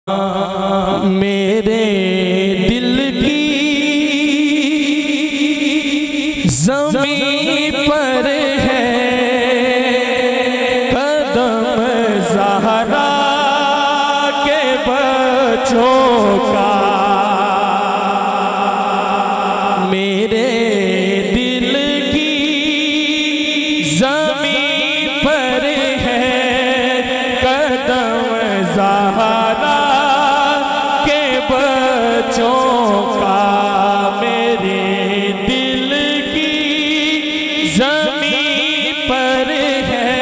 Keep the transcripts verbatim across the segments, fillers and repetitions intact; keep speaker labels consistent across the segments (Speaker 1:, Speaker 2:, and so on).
Speaker 1: मेरे दिल की ज़मीं पर है कदम ज़हरा के बच्चों का। मेरे दिल की ज़मीं पर है कदम ज़हरा के बच्चों का। मेरे दिल की ज़मीं पर है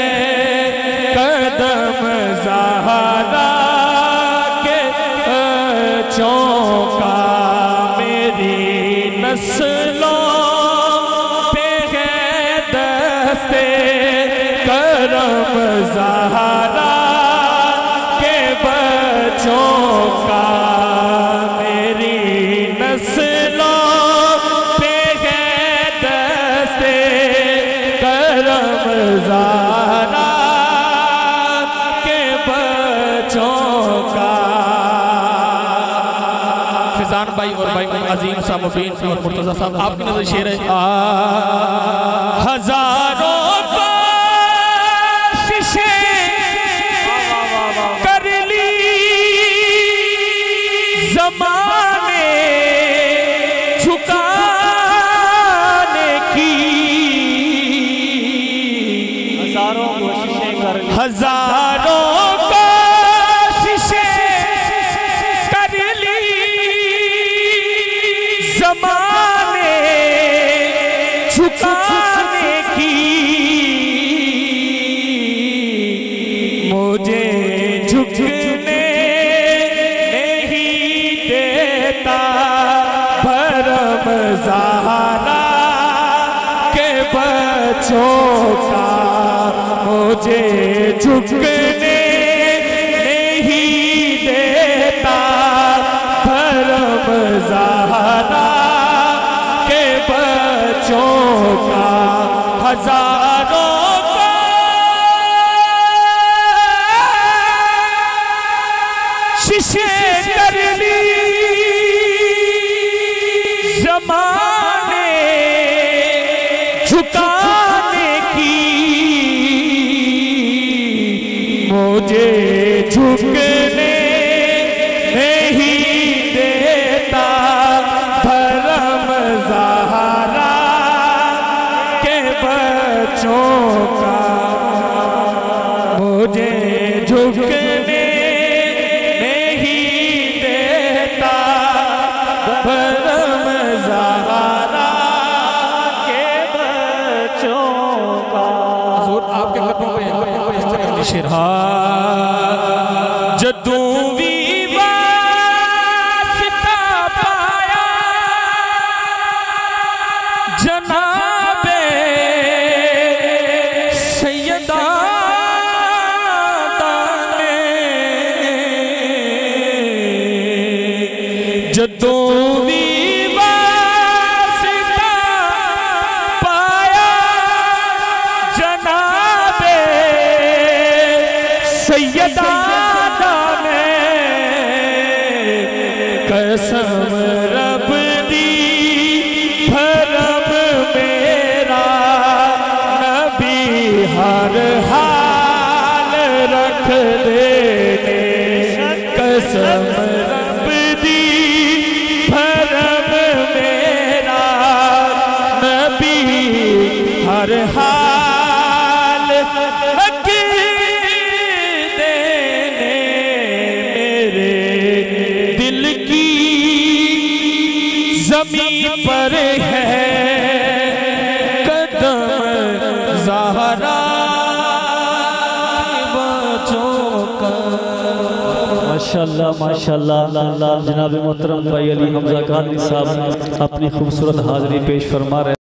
Speaker 1: कदम ज़हरा के बच्चों का। मेरी नस्लों पे है दस्ते करम ज़हरा के बच्चों का। मेरी नस्लों पे है दस्ते करम ज़हरा के बच्चों का। फिजान भाई और भाई अजीम साहब मुबीन और मुर्तज़ा साहब आपकी नजर शेर है। हजारों कर ली ज़माने झुकाने की। हजारों कोशिशें कर ली हजारों कोशिशें कर ली ज़माने झुकाने की। मुझे झुकने नहीं देता भरम ज़हरा के बच्चों का। मुझे झुकने नहीं देता भरम ज़हरा के बच्चों का। हजारों कोशिशें कर ली ज़माने झुकाने की। मुझे झुकने नहीं देता भरम ज़हरा के बच्चों का। मुझे झुकने भरम ज़हरा के बच्चों का। हुज़ूर आपके कदमों पे इस तरह की शेर। जदू भी वास्ता पाया जनाबे सैयदा दाने। जदू सैयदा ने कसम रब दी भरम मेरा नबी हर हाल रख देने। कसम रब दी भरम मेरा नबी हर हाल ज़मीं पर है कदम ज़हरा बच्चों का।
Speaker 2: माशाअल्लाह माशाअल्लाह। जनाब मोहतरम भाई अली हमजा कादरी साहब अपनी खूबसूरत हाज़िरी पेश फरमा रहे।